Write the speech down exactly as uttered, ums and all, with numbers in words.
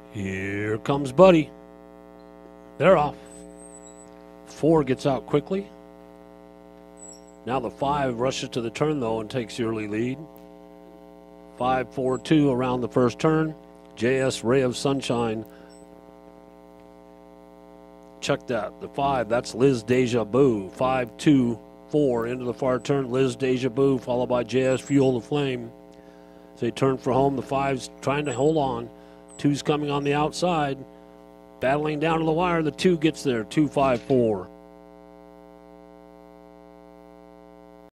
Here comes Buddy. They're off. Four gets out quickly. Now the five rushes to the turn, though, and takes the early lead. Five, four, two around the first turn. J S Ray of Sunshine. Check that. The five, that's Liz Deja Boo. Five, two, four into the far turn. Liz Deja Boo, followed by J S Fuel the Flame. As they turn for home, the five's trying to hold on. Two's coming on the outside. Battling down to the wire. The two gets there. Two, five, four.